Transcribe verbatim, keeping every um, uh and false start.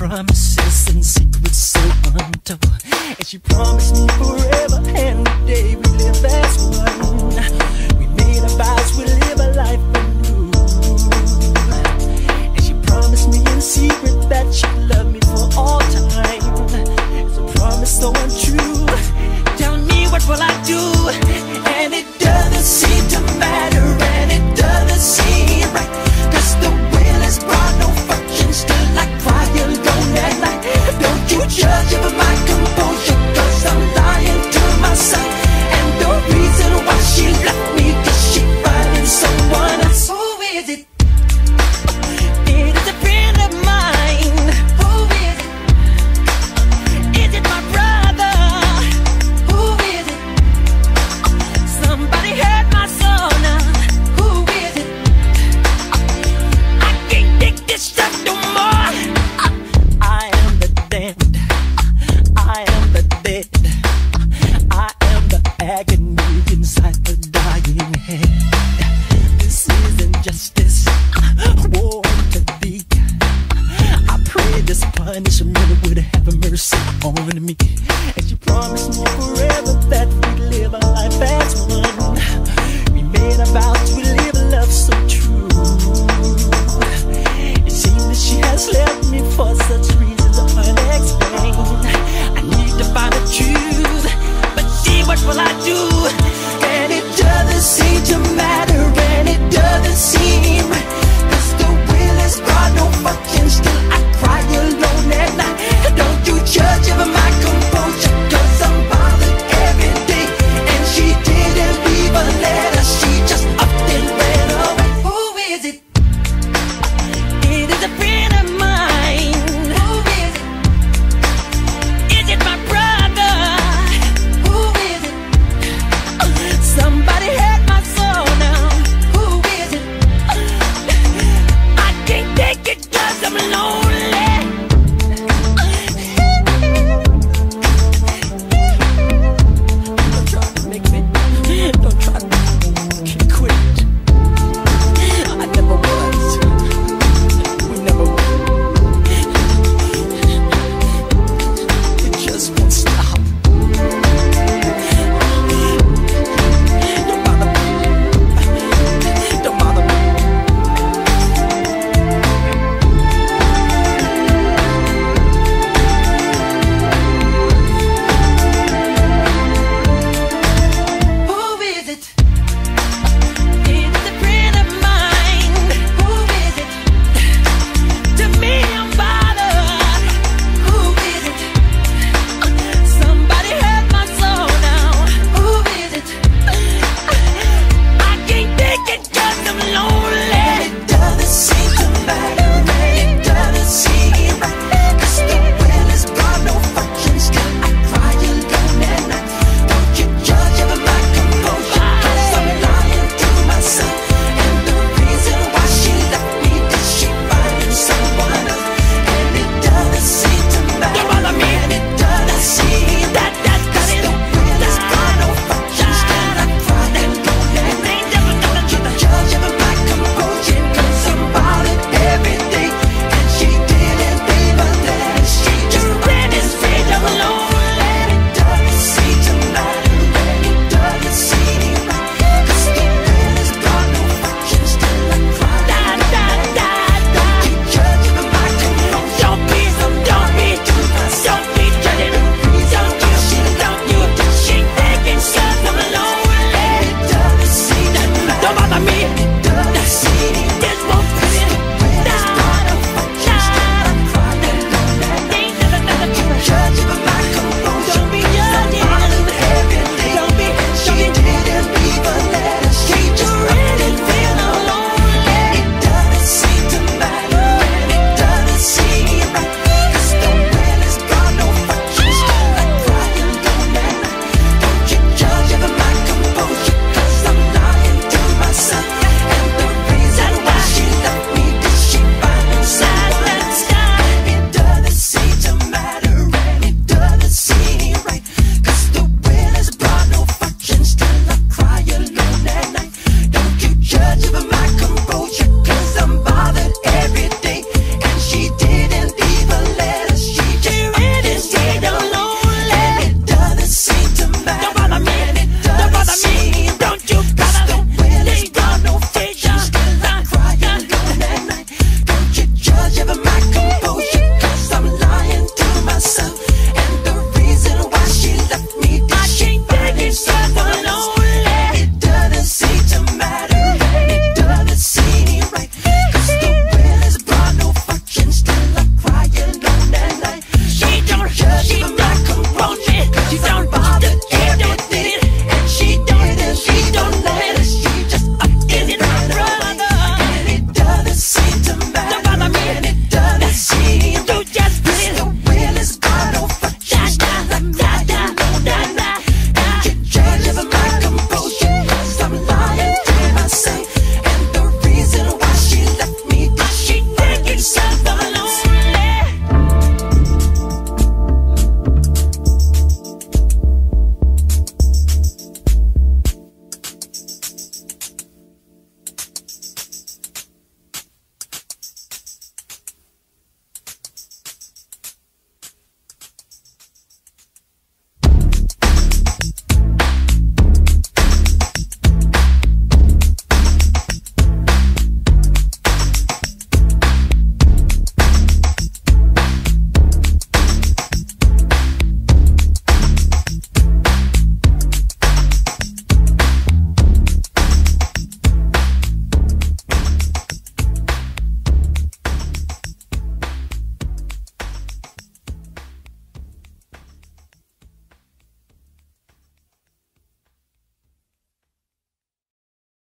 promises and secrets so untold. And she promised me forever and the day we live as one. We made our vows, we live a life anew. And she promised me in secret that she'd love me for all time. It's a promise so untrue. Tell me, what will I do? And it doesn't seem to matter, and it doesn't seem right, 'cause the will is brought no function, still like fire alone at night. Don't you judge over my composure, 'cause I'm lying to myself. And the reason why she left me, 'cause she finding someone else. Who is it? It is a friend of mine. Who is it? Is it my brother? Who is it? Somebody heard my son. Who is it? I can't take this stuff no more. I am the damned. I am the dead. I am the agony inside the dying head. This isn't justice, war to thee. I pray this punishment would have mercy on me. And she promised me forever